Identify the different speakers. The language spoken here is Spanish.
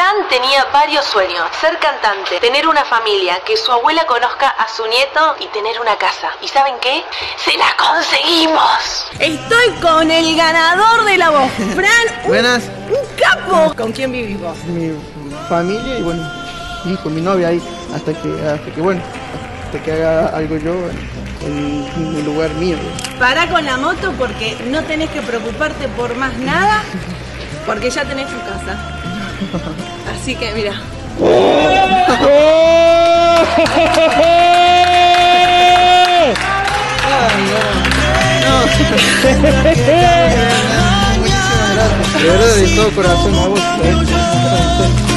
Speaker 1: Fran tenía varios sueños: ser cantante, tener una familia, que su abuela conozca a su nieto y tener una casa. ¿Y saben qué? ¡Se la conseguimos!
Speaker 2: Estoy con el ganador de La Voz, Fran.
Speaker 3: Buenas.
Speaker 2: Un capo. ¿Con quién vivís vos?
Speaker 3: Mi familia y bueno, y con mi novia ahí, hasta que haga algo yo en un lugar mío.
Speaker 2: Pará con la moto porque no tenés que preocuparte por más nada, porque ya tenés tu casa. Así que mira.
Speaker 3: De verdad, de todo corazón a vos.